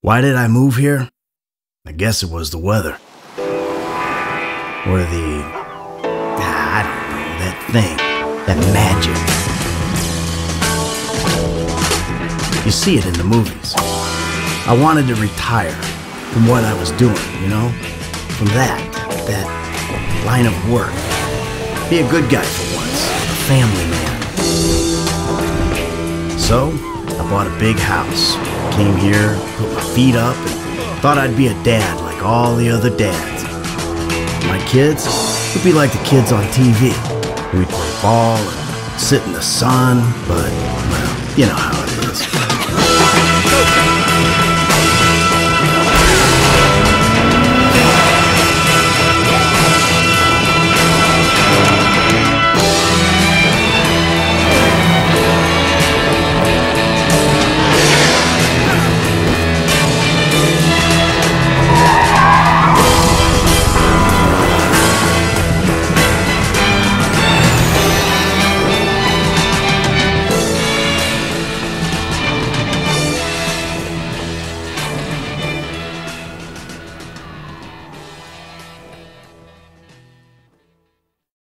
Why did I move here? I guess it was the weather. Or I don't know, that thing, that magic. You see it in the movies. I wanted to retire from what I was doing, from that line of work. Be a good guy for once, a family man. So, I bought a big house, came here, put my feet up, and thought I'd be a dad like all the other dads. My kids would be like the kids on TV. We'd play ball and sit in the sun, but, well, you know how it is.